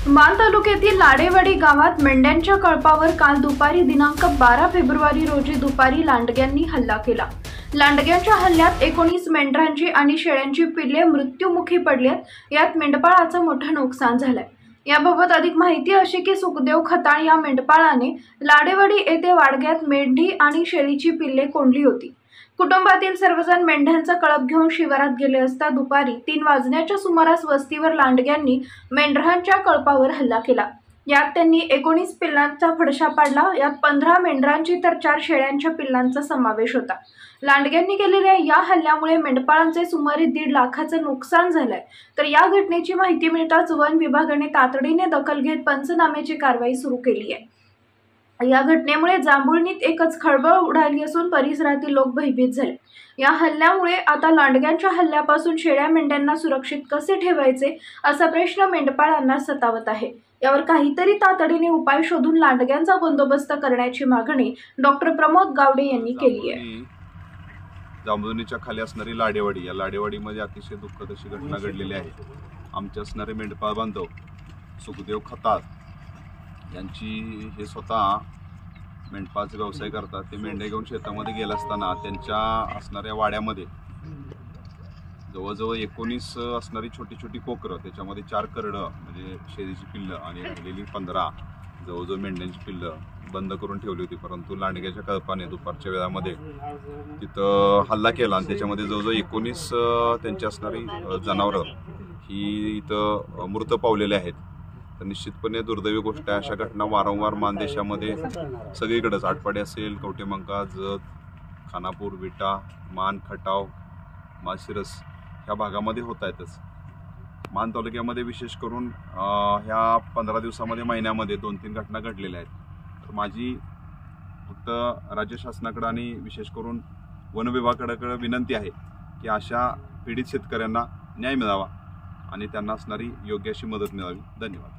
मान तालुक्यातील लाडेवाडी गावात मेंढ्यांच्या कळपावर काल दुपारी दिनांक 12 फेब्रुवारी रोजी दुपारी लांडग्यांनी हल्ला केला। लांडग्यांच्या हल्ल्यात 19 मेंढरांची आणि शेळ्यांची पिल्ले मृत्युमुखी पडलीत। यात मेंढपाळाचं मोठं नुकसान झालंय। याबाबत अधिक माहिती अशी की सुखदेव खताळ या मेंढपाळाने लाडेवाडी येथे वाडग्यात मेंढी आणि शेळीची पिल्ले कोंडली होती। कुटुंबातील सर्वजण मेंढ्यांचा कळप घेऊन शिवारात गेले असता दुपारी 3 वाजण्याच्या सुमारास वस्तीवर लांडग्यांनी मेंढरांच्या कळपावर हल्ला केला। यात त्यांनी 19 पिल्लांचा फडशा पाडला। यात 15 मेंढरांची तर 4 शेळ्यांच्या पिल्लांचा समावेश होता। लांडग्यांनी केलेल्या या हल्ल्यामुळे मेंढपाळांचे सुमारे 1.5 लाखाचं नुकसान झालंय। तर या घटनेची माहिती मिळताच वन विभागाने तातडीने दखल घेत पंचनाम्याची कारवाई सुरू केली आहे। या घटनेमुळे जांभुळणीत एकच खळबळ उडाली असून परिसरातील लोक भयभीत झाले। या हल्ल्यामुळे आता लांडग्यांच्या हल्ल्यापासून शेळ्या मेंढ्यांना सुरक्षित कसे ठेवायचे असा प्रश्न मेंढपाळांना सतावत आहे। यावर काहीतरी तातडीने उपाय शोधून लांडग्यांचा बंदोबस्त करण्याची मागणी डॉक्टर प्रमोद गावडे यांनी केली आहे। जांभुळणीच्या खाली असणारी लाडेवाडी, या लाडेवाडीमध्ये अतिशय दुःखद अशी घटना घडलेली आहे। आमचे असणारे मेंढपाळ बांधव सुखदेव खताळ यांची हे स्वतः मेंढपाळाचा व्यवसाय करतात। ते मेंढ्या घेऊन शेतामध्ये गेले असताना त्यांच्या असणाऱ्या वाड्यामध्ये जवळजवळ 19 असणारी छोटी छोटी कोकरं, त्याच्यामध्ये 4 करडं म्हणजे शेळीची पिल्लं आणि राहिलेली 15 जवळजवळ मेंढ्यांची पिल्लं बंद करून ठेवली होती। परंतु लांडग्याच्या कळपाने दुपारच्या वेळामध्ये तिथं हल्ला केला आणि त्याच्यामध्ये जवळजवळ 19 त्यांची असणारी जनावरं ही इथं मृत पावलेले आहेत। तर निश्चितपणे दुर्दैवी गोष्ट आहे। अशा घटना वारंवार मानदेशामध्ये सगळीकडेच आटपाडी असेल, कवठेमंका, जत, खानापूर, विटा, मान, खटाव, माळशिरस ह्या भागामध्ये होत आहेतच। मान तालुक्यामध्ये विशेष करून ह्या 15 दिवसामध्ये महिन्यामध्ये 2-3 घटना घडलेल्या आहेत। तर माझी फक्त राज्य शासनाकडे आणि विशेष करून वन विभागाकडे विनंती आहे की अशा पीडित शेतकऱ्यांना न्याय मिळावा आणि त्यांना असणारी योग्य अशी मदत मिळावी। धन्यवाद।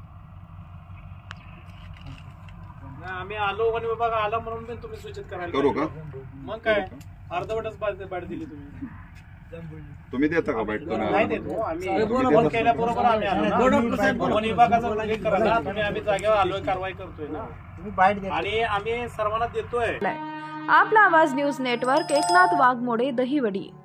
आम्ही आलो, वन विभाग आला म्हणून पण तुम्ही सूचित करायला करू का? मग काय अर्धवटच बाट दिली तुम्ही देता का बाईट? नाही देतो आम्ही फोन केल्याबरोबर आम्ही आलो। वन विभागाचा उल्लेख करायला तुम्ही आम्ही जागेवर आलोय, कारवाई करतोय ना आणि आम्ही सर्वांना देतोय। Aapla Awaaz news network, Eknath Waghmode, Dahiwadi.